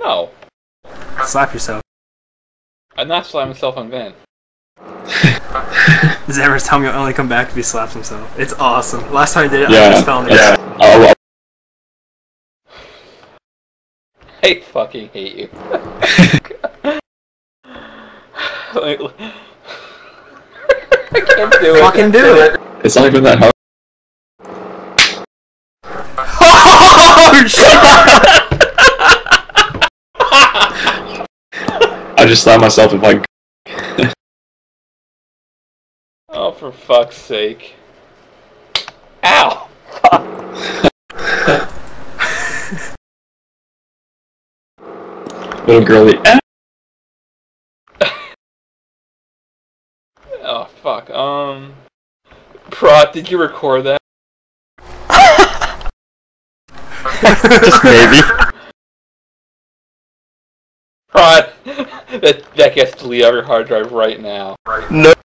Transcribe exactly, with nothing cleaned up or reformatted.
No. Slap yourself. I'm not slapping myself on Vin. Zara's telling me he'll only come back if he slaps himself. It's awesome. Last time I did it, Yeah, I just fell on the yeah. ground. Oh, I fucking hate you. Like, I can't do it. Fucking do it. it's not even that hard. Oh shit! I just slapped myself in my. Oh, for fuck's sake. Ow! Little girly. Oh, fuck. Um... Prot, did you record that? Just maybe. Prot, that, that gets deleted off your hard drive right now. No.